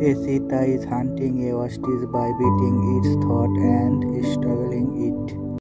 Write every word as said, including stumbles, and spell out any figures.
A cheetah is hunting a ostrich by beating its throat and